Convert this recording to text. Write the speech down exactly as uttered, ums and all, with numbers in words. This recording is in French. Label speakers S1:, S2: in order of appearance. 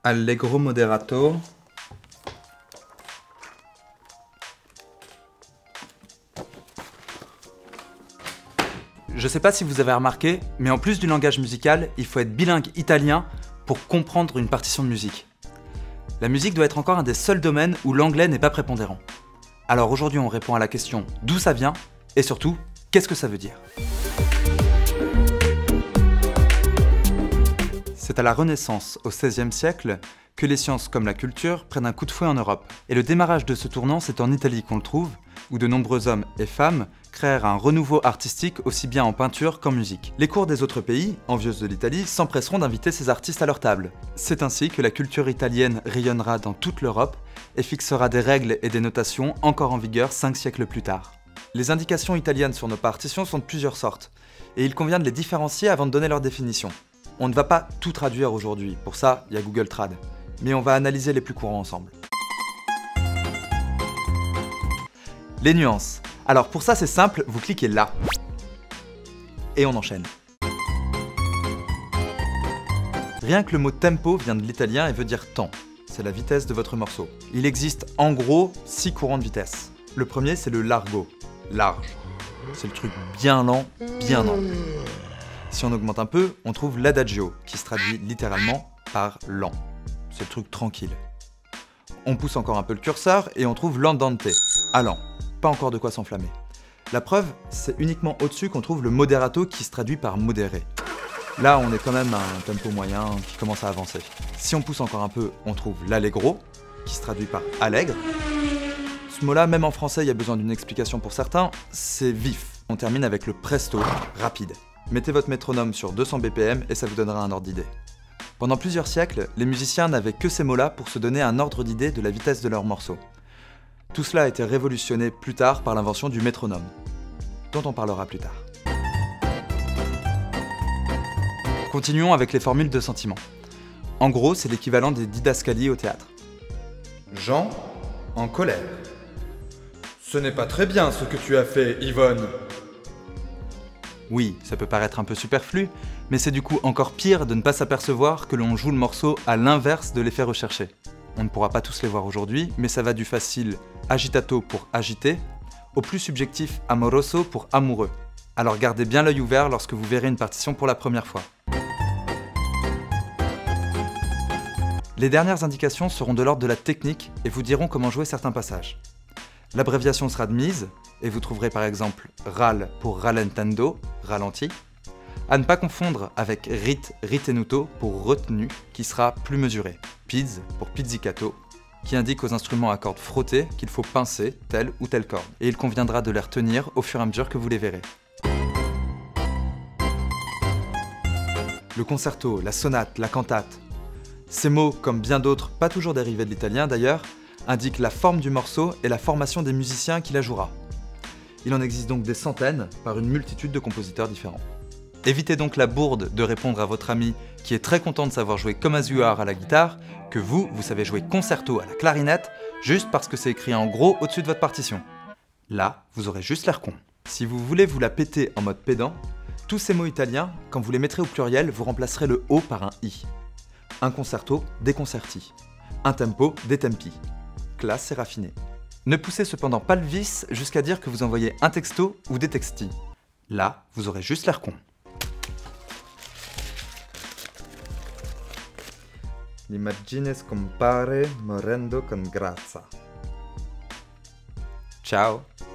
S1: Allegro moderato. Je sais pas si vous avez remarqué, mais en plus du langage musical, il faut être bilingue italien pour comprendre une partition de musique. La musique doit être encore un des seuls domaines où l'anglais n'est pas prépondérant. Alors aujourd'hui, on répond à la question d'où ça vient et surtout, qu'est-ce que ça veut dire? C'est à la Renaissance, au seizième siècle, que les sciences comme la culture prennent un coup de fouet en Europe. Et le démarrage de ce tournant, c'est en Italie qu'on le trouve, où de nombreux hommes et femmes créèrent un renouveau artistique aussi bien en peinture qu'en musique. Les cours des autres pays, envieuses de l'Italie, s'empresseront d'inviter ces artistes à leur table. C'est ainsi que la culture italienne rayonnera dans toute l'Europe et fixera des règles et des notations encore en vigueur cinq siècles plus tard. Les indications italiennes sur nos partitions sont de plusieurs sortes, et il convient de les différencier avant de donner leur définition. On ne va pas tout traduire aujourd'hui, pour ça, il y a Google Trad, mais on va analyser les plus courants ensemble. Les nuances. Alors pour ça c'est simple, vous cliquez là. Et on enchaîne. Rien que le mot tempo vient de l'italien et veut dire temps. C'est la vitesse de votre morceau. Il existe en gros six courants de vitesse. Le premier c'est le largo, large. C'est le truc bien lent, bien lent. Si on augmente un peu, on trouve l'adagio, qui se traduit littéralement par lent. C'est le truc tranquille. On pousse encore un peu le curseur et on trouve l'andante, à lent. Pas encore de quoi s'enflammer. La preuve, c'est uniquement au-dessus qu'on trouve le moderato qui se traduit par modéré. Là, on est quand même à un tempo moyen qui commence à avancer. Si on pousse encore un peu, on trouve l'allegro, qui se traduit par allègre. Ce mot-là, même en français, il y a besoin d'une explication pour certains, c'est vif. On termine avec le presto, rapide. Mettez votre métronome sur deux cents B P M et ça vous donnera un ordre d'idée. Pendant plusieurs siècles, les musiciens n'avaient que ces mots-là pour se donner un ordre d'idée de la vitesse de leur morceau. Tout cela a été révolutionné plus tard par l'invention du métronome, dont on parlera plus tard. Continuons avec les formules de sentiment. En gros, c'est l'équivalent des didascalies au théâtre.
S2: Jean, en colère. Ce n'est pas très bien ce que tu as fait, Yvonne.
S1: Oui, ça peut paraître un peu superflu, mais c'est du coup encore pire de ne pas s'apercevoir que l'on joue le morceau à l'inverse de l'effet recherché. On ne pourra pas tous les voir aujourd'hui, mais ça va du facile agitato pour agiter, au plus subjectif amoroso pour amoureux. Alors gardez bien l'œil ouvert lorsque vous verrez une partition pour la première fois. Les dernières indications seront de l'ordre de la technique et vous diront comment jouer certains passages. L'abréviation sera de mise, et vous trouverez par exemple ral pour rallentando, ralenti, à ne pas confondre avec rit, ritenuto pour retenu, qui sera plus mesuré, pizz pour pizzicato, qui indique aux instruments à cordes frottées qu'il faut pincer telle ou telle corde, et il conviendra de les retenir au fur et à mesure que vous les verrez. Le concerto, la sonate, la cantate, ces mots, comme bien d'autres, pas toujours dérivés de l'italien d'ailleurs, indiquent la forme du morceau et la formation des musiciens qui la jouera. Il en existe donc des centaines par une multitude de compositeurs différents. Évitez donc la bourde de répondre à votre ami qui est très content de savoir jouer comme Azuar à la guitare, que vous, vous savez jouer concerto à la clarinette, juste parce que c'est écrit en gros au-dessus de votre partition. Là, vous aurez juste l'air con. Si vous voulez vous la péter en mode pédant, tous ces mots italiens, quand vous les mettrez au pluriel, vous remplacerez le O par un I. Un concerto, des concerti. Un tempo, des tempi. Classe et raffiné. Ne poussez cependant pas le vice jusqu'à dire que vous envoyez un texto ou des texti. Là, vous aurez juste l'air con.
S2: L'immagine scompare morendo con grazia.
S1: Ciao.